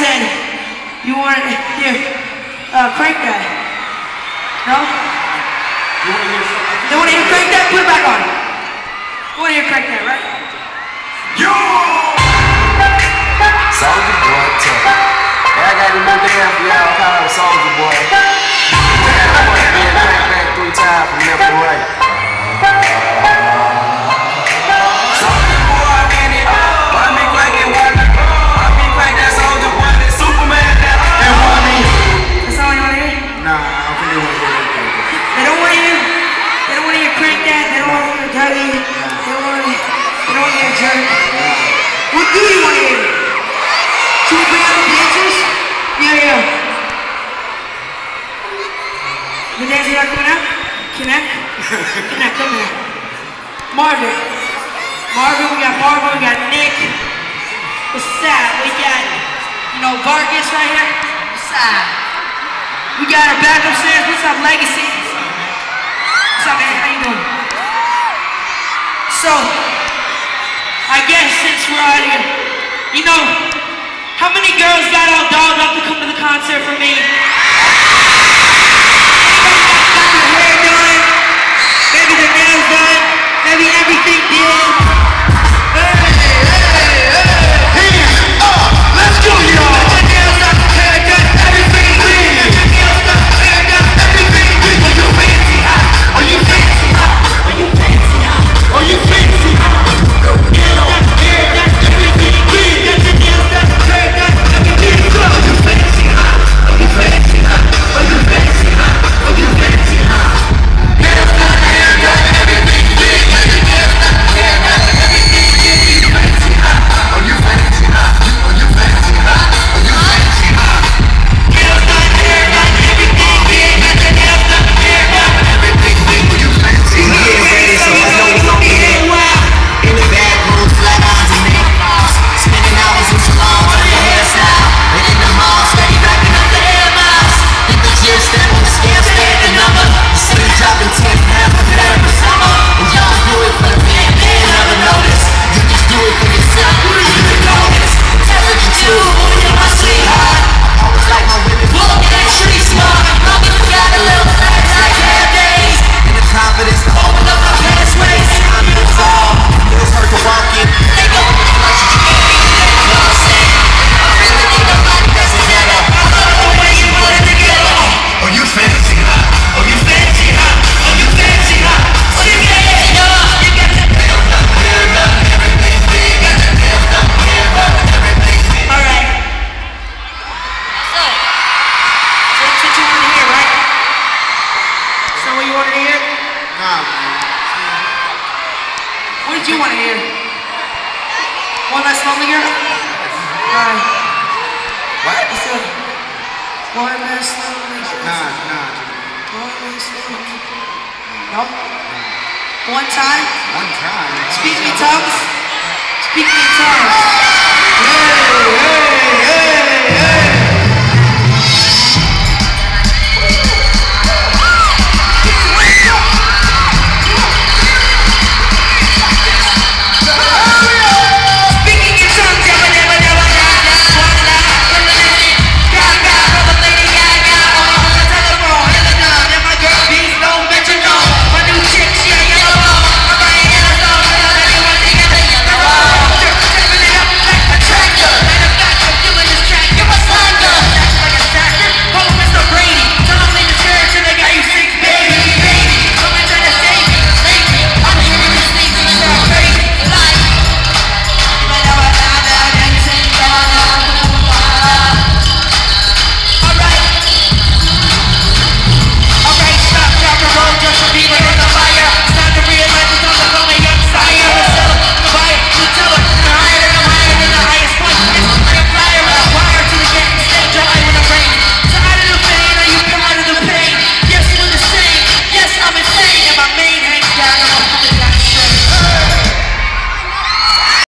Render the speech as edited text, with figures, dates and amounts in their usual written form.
said you wanted to hear Crank That. No? They want to hear Crank That? Put it back on. You want to hear Crank That, right? Yo! Soulja Boy, tell. Hey, I got a new damn for y'all called Soulja Boy. I want to be a Crank Back 3 times from left to right. Soulja Boy, man, it up. Why me crank it? Why me crank that Soulja Boy? That Superman, that They want me. That's all you want to hear? Nah, I don't think they want to hear that. They don't want to hear. They don't want to hear Crank That. They don't want to hear Dougie. They don't want to hear Jerk. What do you want to hear? Should we bring out the dancers? Yeah. The dancers are coming out? Connect, come here. Marvin, we got Marvin, we got Nick. What's that? We got, Vargas right here. What's that? We got our back upstairs. What's up, Legacy? What's up, man? How you doing? So, I guess since we're out here, how many girls got all dolled up to come to the concert for me? Anybody got their hair done? Maybe their nails done? Maybe everything did? Hands up! Let's go, y'all! Their nails done, hair done, everything did? Their nails done, hair done, everything did? Are you fancy hot? Are you fancy hot? Are you fancy hot? Are you fancy hot? Get on, hair done, everything did? Their nails done, hair done, everything did? Are you fancy hot? Are you fancy hot? Are you fancy hot? Are you fancy hot? Nails done, hair done, everything did? Nails done, hair done, everything did? Are you fancy hot? Are you fancy hot? Are you fancy hot? Are you fancy hot? Nails done, hair done, everything did? Nails done, hair done, everything did? Are you fancy hot? Getting ready, so I know it's gonna be lit. In the bathroom, flat irons and makeups. Spending hours in salons on your hairstyle. And in the mall, steady racking up the air miles. Hit the gym, step on the scale, stay at the number. You see me dropping 10 pounds, prepare for summer. And y'all do it for the man, they ain't never notice. You just do it for yourself, you can notice. Intelligent too, you're my sweetheart. I always like my women, look at that street smart. Long as we got a little flex like hair days. And the confidence to open up my pathways. I'm in the fall, it's hurt to walk in. They go with the flush, you can't be in that closet. I really think nobody does it better. I love the way you put it together. Are you fancy hot? Are you fancy hot? Are you fancy hot? What you get, yo? You got the Nails done, hair done, everything big. Got the nails done, hair done, everything big. All right. So that's what you want to hear, right? So what you want to hear? Nah, man. What did you want to hear? One less lonely girl? All right. What? Let's do it. One less lonely girl. Nah. One less lonely girl. No? One time? One time. Speak me tongues? Speak me tongues.